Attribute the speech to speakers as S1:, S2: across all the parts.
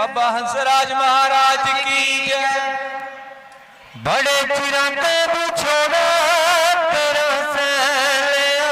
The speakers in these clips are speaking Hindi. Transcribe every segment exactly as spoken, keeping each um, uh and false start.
S1: बाबा हंसराज महाराज की जय।
S2: बड़े चिरां ते बिछोड़ा तेरा सैलिया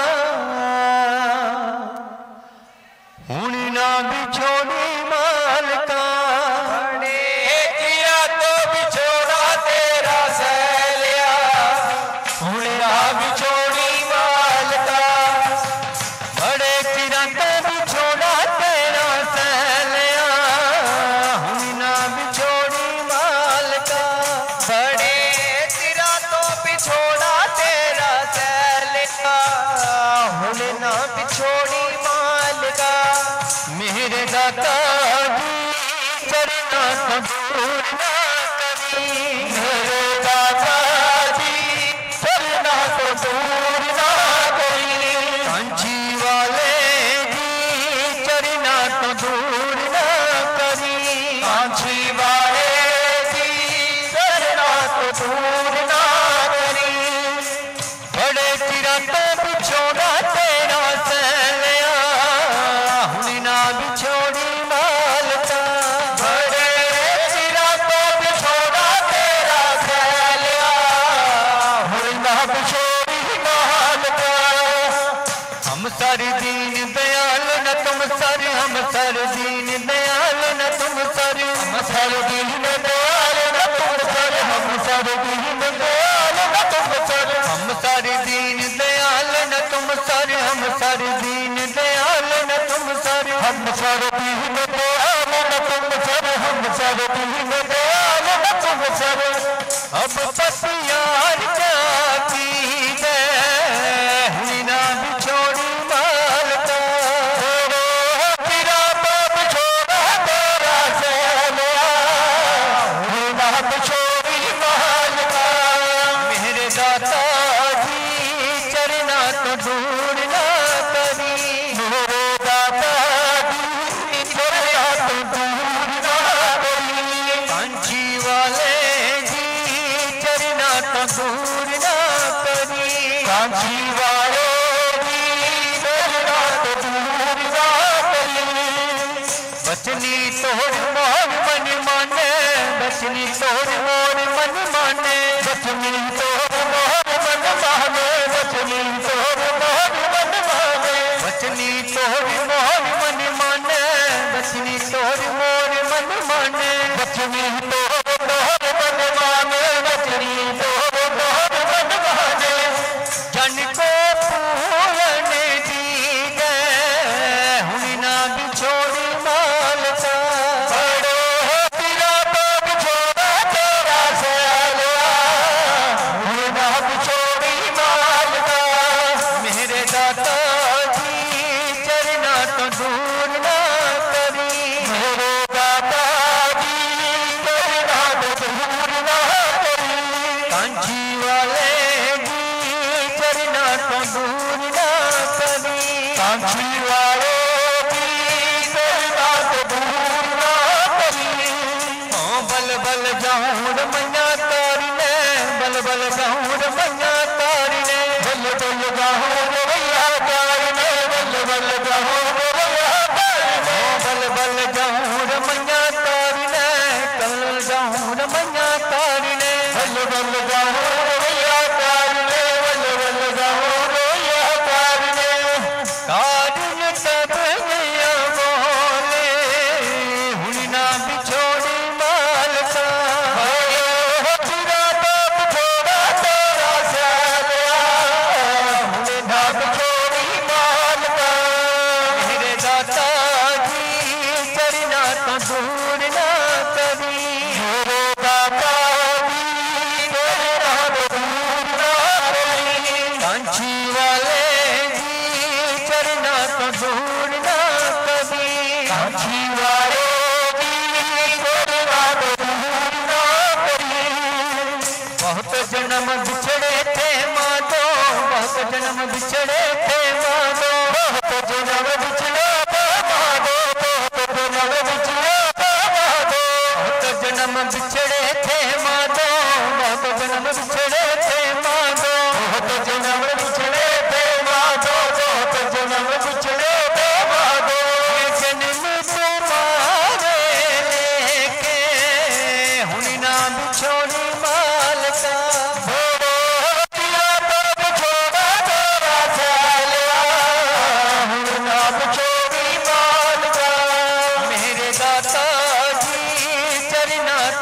S2: हुण ना बिछोड़ी मालका।
S1: बड़े चिरां तो बिछोड़ा तेरा सैलिया हुण ना बिछोड़ी मालका।
S2: बड़े चिरां ते बिछोड़ा तेरा सैलिया हुण ना बिछोड़ी मालका।
S1: बड़े चिरां तो बिछोड़ा तेरा सैलिया हुण ना बिछोड़ी मालका।
S2: मेरे दाता जी चरना तो दूर ना करी।
S1: मेरे दादा जी चलना तो दूर ना करी।
S2: कांची वाले जी चरना तो दूर ना करी।
S1: कांची वाले जी चलना तो दूर ना करी।
S2: बड़े चिरां ते बिछोड़ा तेरा सैलिया हुण ना बिछोड़ी मालका।
S1: बड़े चिरां तो बिछोड़ा तेरा सैलिया हुण ना बिछोड़ी मालका।
S2: हम सर दीन दयाल न तुम सर हम सर दीन दयाल न तुम सर
S1: हम सर दीन दयाल न तुम सर। हम सर दीन दयाल न तुम सर।
S2: हम सर दीन दयाल न तुम सर हम सर दीन दयाल न तुम सर
S1: हम सर दीन दयाल न तुम सर। हम सर दीन दयाल न तुम सर।
S2: अब पतियार क्या की गए हुण ना बिछोड़ी मालका।
S1: चिरां तो बिछोड़ा तेरा सैलिया हुण ना बिछोड़ी मालका।
S2: मेरे दाता जी चरना तो दूर ना करी।
S1: मेरे दादा जी चरना तो दूर ना करी।
S2: कांची वाले जी चरना तो दूर ना करी।
S1: कांची वाले जी चरना तो दूर ना करी।
S2: बचनी तोड़ मोर मन माने बचनी तोड़ मोर मन माने।
S1: बचनी तोर मोर मन माने। बचनी तोर मोर मन माने।
S2: बचनी तोड़ मोर मन माने बचनी तोड़ मोर मन माने।
S1: बचनी तोर मोर मन माने। बचनी तोर मोर मन माने।
S2: जन को पूरन दी गए हुण ना बिछोड़ी मालका।
S1: बड़े चिरां तो बिछोड़ा तेरा सैलिया हुण ना बिछोड़ी मालका।
S2: मेरे दाता जी चरना तो दूर ना करी।
S1: मेरे दादा जी चरना तो दूर ना करी।
S2: कांची वाले जी चरना तो दूर ना करी।
S1: कांची वाले जी चरना तो दूर ना करी।
S2: ओ बल बल जाऊं मैया तारी ने बल बल जाऊं मैया तारी ने।
S1: बल बल जाऊं रवैया तारने। बल बल जाऊं रवैया तारने।
S2: ओ बल बल जाऊं मैया तारी ने कल जाऊं मैया तारी ने।
S1: बल बल जाऊं रवैया तारने। बल बल जाऊं रवैया तारने।
S2: कारिन तब नया बोले हुण ना बिछोड़ी मालका।
S1: चिरां तो बिछोड़ा तेरा सैलिया हुण ना बिछोड़ी मालका।
S2: मेरे दाता जी चरना तो दूर ना करी।
S1: मेरे दादा जी चरना तो दूर ना करी।
S2: कांची वाले जी चरना तो दूर ना करी।
S1: कांची वाले जी चरना तो दूर ना करी।
S2: बहुत जन्म बिछड़े थे माधो बहुत जन्म बिछड़े थे माधो।
S1: बहुत जन्म बिछड़े थे माधो। बहुत जन्म बिछड़े थे माधो।
S2: बहुत जन्म बिछड़े थे माधो बहुत जन्म बिछड़े थे माधो।
S1: बहुत जन्म बिछड़े थे माधो। बहुत जन्म बिछड़े थे माधो।
S2: जन्म तुम्हारे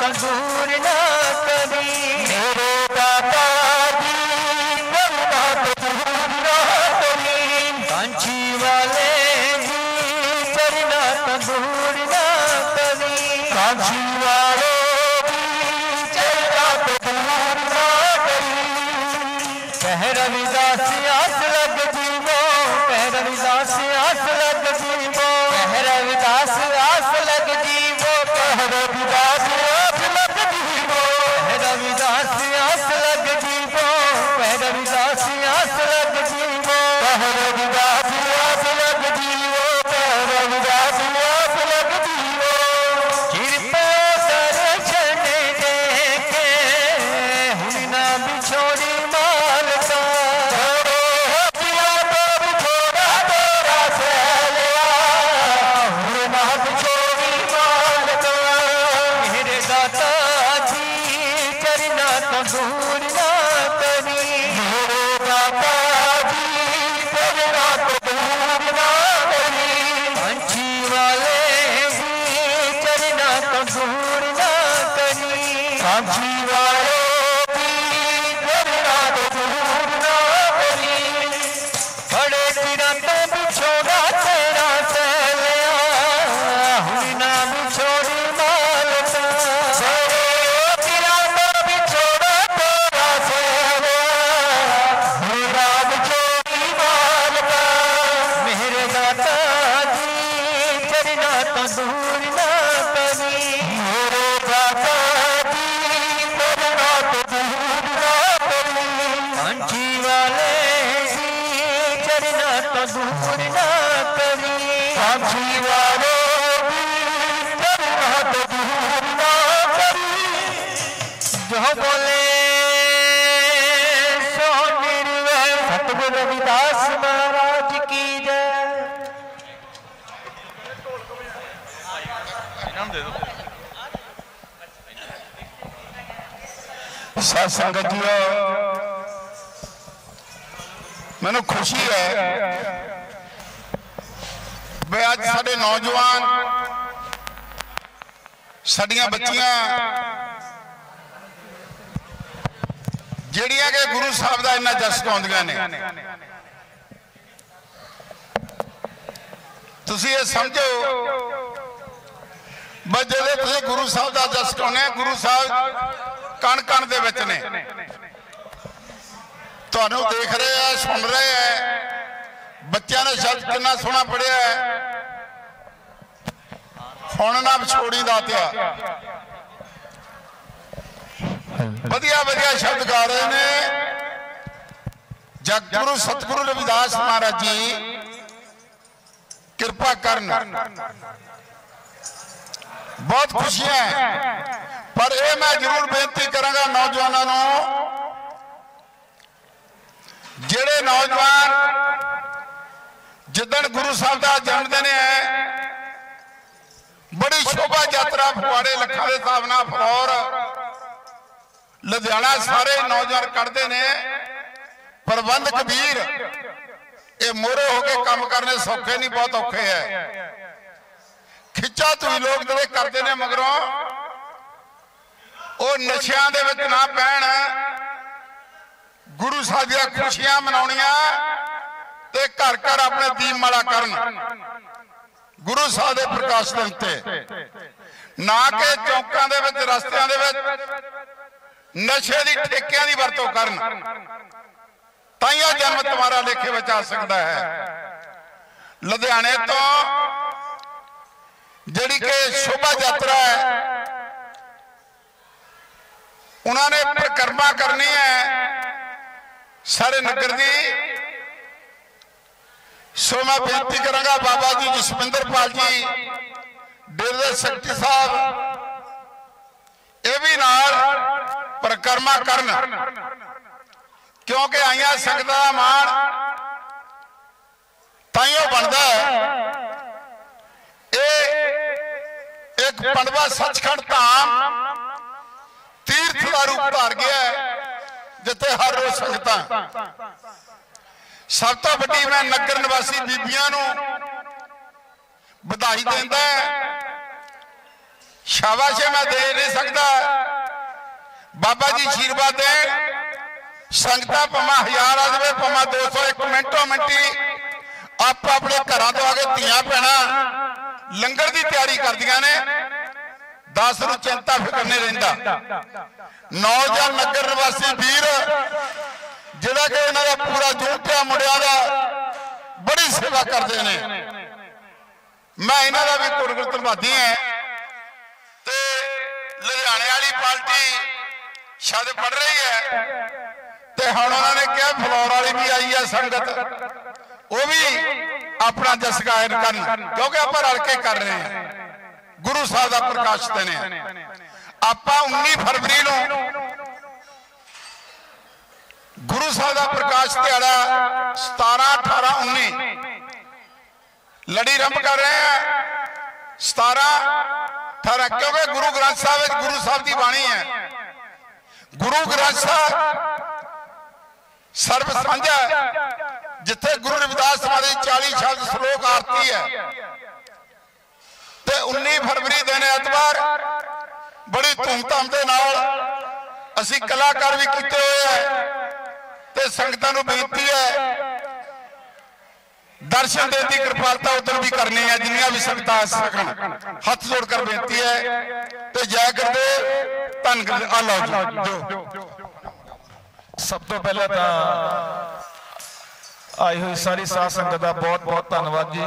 S2: तो दूर ना करी
S1: मेरे दाता जी करना तो दूर ना करी
S2: कांची वाले जी चरना तो दूर ना करी
S1: कांची वाले जी चरना तो दूर ना करी
S2: कह रविदास आस लग जीवो कह रविदास आस लग जीवो कह रविदास आस लग जीवो
S1: कह रविदास आस लग जीवो
S2: कह रविदास आस लग जीवो कह रविदास आस लग जीवो
S1: कह रविदास आस लग जीवो कह रविदास आस लग जीवो
S2: कृपा दर्शन देखे हुन ना बिछोड़ी मालका
S1: छोड़ो पिया तो बिछोड़ा तेरा सैलिया हुन ना बिछोड़ी मालका
S2: मेरे दाता जी चरना तो दूर ना करी
S1: मेरे दाता जी करना तो दूर ना करी
S2: पंछी वाले भी चरना तो दूर ना करी
S1: कांची वाले भी करना तो दूर ना करी
S2: बड़े तिरा तो बिछोड़ा तेरा सैलिया हुन ना बिछोड़ी मालका
S1: तेरे पिया तो बिछोड़ा तेरा सैलिया हुन ना बिछोड़ी मालका
S2: मेरे दाता जी चरना तो दूर ना करी
S1: मेरे दाता जी करना तो दूर ना करी
S2: पंछी वाले जी चरना तो दूर ना करी
S1: कांची वाले भी करना तो दूर ना करी
S2: जो बोले सो निर्वय सतगुरु रविदास महाराज की जय।
S1: साध संगत जीओ मैनू खुशी है वे अज साडे नौजवान साडियां बच्चियां ਜਿਹੜੀਆਂ कि गुरु साहब का इन्ना जस गाउंदियां ने तुसीं ये समझो बस जदों तुसीं गुरु साहब का जस गाउंदे गुरु साहब कण कण दे विच ने तुहानूं देख रहे हैं सुन रहे हैं बच्चों ने शब्द कितना सोहना पढ़िया है हुण ना विछोड़ी दातिया वधिया वधिया शब्द गा रहे ने जगगुरु सतगुरु रविदास महाराज जी कृपा करन बहुत खुशियां हैं पर यह मैं जरूर बेनती करांगा नौजवानों नूं जिहड़े नौजवान जिदन गुरु साहब का जन्मदिन है बड़ी शोभा यात्रा फगवाड़े लखा के हिसाब नाल फलौर लुधियाना सारे नौजवान कढ़ते ने प्रबंध कबीर ये मोरे होके काम करने सौखे नहीं बहुत औखे है खिचा तुई लोग ਜਿਹੜੇ ਕਰਦੇ ਨੇ मगरों ਉਹ ਨਸ਼ਿਆਂ ਦੇ ਵਿੱਚ ਨਾ ਪੈਣ गुरु साहब ਦੀਆਂ खुशियां ਮਨਾਉਣੀਆਂ ਤੇ घर घर अपने दीपमाला करन गुरु साहब ਦੇ प्रकाश दिन ਤੇ ना कि चौकां ਦੇ ਵਿੱਚ ਰਸਤਿਆਂ ਦੇ ਵਿੱਚ नशे की ठेकियां की वरतों करन ताइयों जन्म तुम्हारा लेखे में आ सकता है लुधियाने तो जिहड़ी कि शोभा यात्रा है उन्होंने परिक्रमा करनी है सारे नगर की सो मैं बेनती करांगा बाबा जी जसविंदर पाल जी डेरे सेक्रेटरी साहब ये भी नाल परिक्रमा करन क्योंकि आईया संगत का मान ताइयों बनता है एक पंडवा सचखंड धाम तीर्थ का रूप धार गया है जिथे हर रोज संगत सब तो वड्डी मैं नगर निवासी बीबियां नूं बधाई देंदा है शाबाश मैं दे नहीं सकता। बाबा जी आशीर्वाद दे, संगत भावें हजार आ जाए भावें दो सौ, एक मिनटों मिनटी आप अपने घर तो आके धियां भैणां लंगर की तैयारी करदियां ने। दस नूं चिंता फिक्र नहीं रहिंदा। नौजवान नगर निवासी वीर जिहड़ा कि इन्हां दा पूरा जूटिया मुंडियां दा बड़ी सेवा करते हैं। मैं इन्हां दा भी गुरगुर धन्नवादी है। ते लुधियाने वाली पार्टी शायद पढ़ रही है ते हुण उन्होंने कहा फ्लोर वाली भी आई है संगत, वो भी अपना जस गायन करन, क्योंकि आप रल के कर रहे हैं। गुरु साहब का प्रकाश देने आप उन्नीस फरवरी को गुरु साहब का प्रकाश दिहाड़ा सतारह अठारह उन्नी लड़ी रंभ कर रहे हैं। सतारह अठारह क्योंकि गुरु ग्रंथ साहब गुरु साहब की बाणी है। गुरु ग्रंथ साहब सर्व साझा जिथे गुरु रविदास महाराज चालीस शब्द श्लोक आरती है। ते उन्नीस फरवरी दिन एतवार बड़ी धूमधाम के नाल असी कलाकार भी किए हुए हैं। ते संगतां नूं बेनती है दर्शन देने की कृपालता उधर भी करनी है, जिन्नियां भी संगतां आ सकन हथ जोड़कर बेनती है। ते जय गुरुदेव धन गुरुदेव। आ लो जी
S3: सब तो पहले तो आई हुई सारी साध संगत का बहुत बहुत धन्यवाद जी।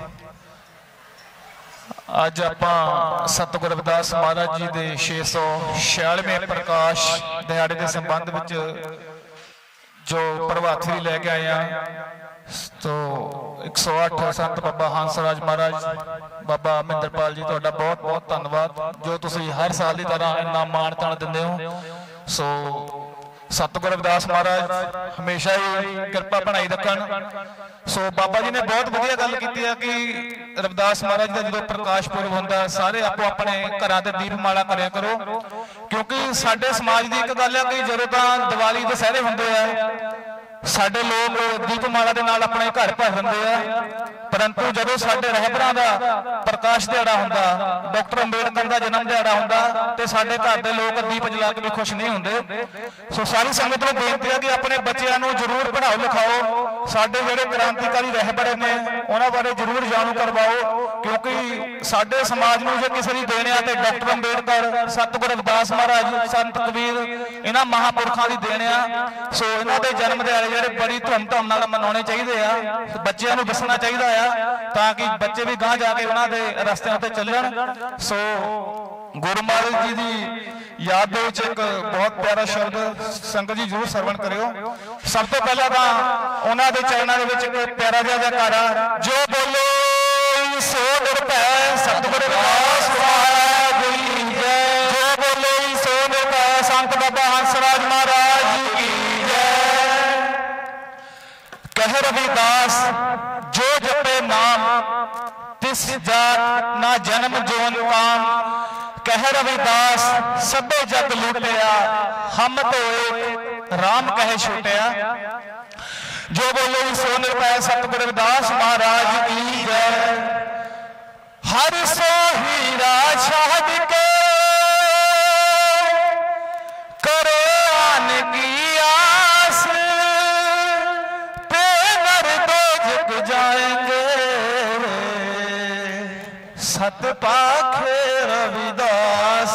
S3: अज आपां सतगुरु रविदास महाराज जी के छे सौ छियालवें प्रकाश दिहाड़े के संबंध में जो प्रभातफेरी लैके आए हैं, तो एक सौ अठ संत बाबा हंसराज महाराज बाबा महेंद्रपाल जी तुहाडा बहुत बहुत धन्यवाद जो तुसीं हर साल की तरह इन्ना मान ताण दिंदे हो। सो सतगुरु रविदास महाराज हमेशा ही कृपा बनाई रखन। सो बाबा जी ने बहुत वधिया गल की है कि रविदास महाराज का जो प्रकाश पुरब होंदा सारे आपो अपने घरां ते दीपमाला करिया करो, क्योंकि साडे समाज की एक गल है कि जदों तां दिवाली दशहरे हुंदे आ साडे लोग दीपमाला दे नाल अपने घर भर दिंदे आ, परंतु जदों साडे रहबरां दा प्रकाश दिहाड़ा हुंदा, डॉक्टर अंबेडकर का जन्म दिहाड़ा हुंदा ते साडे घर दे लोग दीप जला के भी खुश नहीं हुंदे। सो सारी संगत नूं बेनती है कि अपने बच्चों नूं जरूर पढ़ाओ लिखाओ, साडे जिहड़े क्रांतिकारी रहबर ने उन्हां बारे जरूर जाणू करवाओ, क्योंकि साडे समाज नूं जे किसी दी देण आ ते डॉक्टर अंबेडकर सतगुरु रविदास महाराज संत कबीर इन्हां महापुरखां दी देण आ। सो इन्हां दे जन्म दिहाड़े ਜਿਹੜੇ बड़ी धूमधाम नाल मनाने चाहिए आ, बच्चों को दसना चाहिए आ ताकि बच्चे भी गांह जाके उन्होंने रस्तियां ते चलन। सो गुरु महाराज जी की याद दे विच एक बहुत प्यारा शब्द संगत जी जरूर सरवण करियो। सब तो पहला तो उन्होंने दे चरणों दे विच एक प्यारा जिहा जयकारा जो बोलो सो निरभै सतगुरु रविदास महाराज की जय, जो बोलो सो निरभै संत बाबा हंसराज महाराज की कह रविदास जो जपे नाम तिस जात ना जन्म जोन काम, कह रविदास सबे जग लूटिया हम तो एक राम कहे छूटिया। जो बोलो सो निरभै सतगुरु रविदास महाराज की जय। हर सो हीरा शाहद के करो आन की आस, जाएंगे सत पाखे रविदास।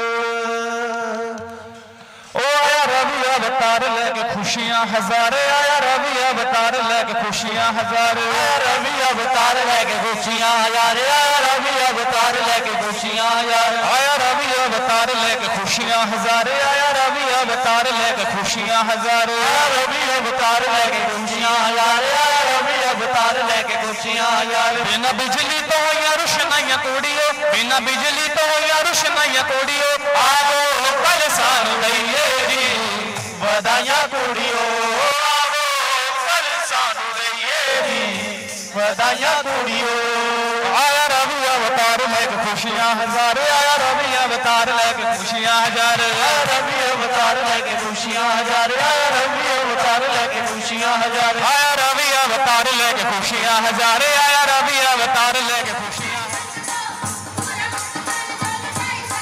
S3: ओ आया रवि अवतार लेके खुशियां हजारे, आया रवि अवतार लेके खुशियां हजारे, आया रवि अवतार लेके खुशियां हजारे, आया रवि अवतार लेके खुशियां हजारे, आया रवि अवतार लेके खुशियां हजारे, आया रवि अवतार लेके खुशियां हजारे, आया रवि अवतार लेके खुशियां हजारे, आया रवि अवतार लेके खुशियां हजारे। बिना बिजली तो होइया रोशनाइयां तोड़ियो, बिना बिजली तो होइया रोशनाइयां तोड़ियो, आओ कल सानू दईए जी बधाइयां कुड़ियो, आओ कल सानू दईए जी बधाइयां कुड़ियो। आया रवि अवतार लेके खुशियां हजारे, आया रवि अवतार लेके खुशियां हजारे, आया रवि अवतार लेके खुशियां हजारे, आया रवि अवतार लेके खुशियां हजारे, आया रवि अवतार लेके खुशियां हजारे, आया रवि अवतार लेके खुशियां।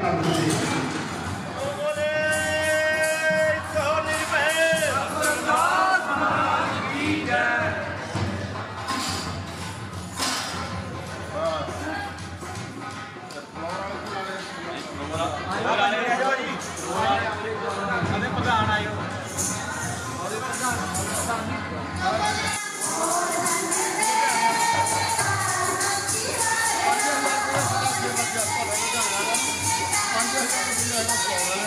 S1: पंज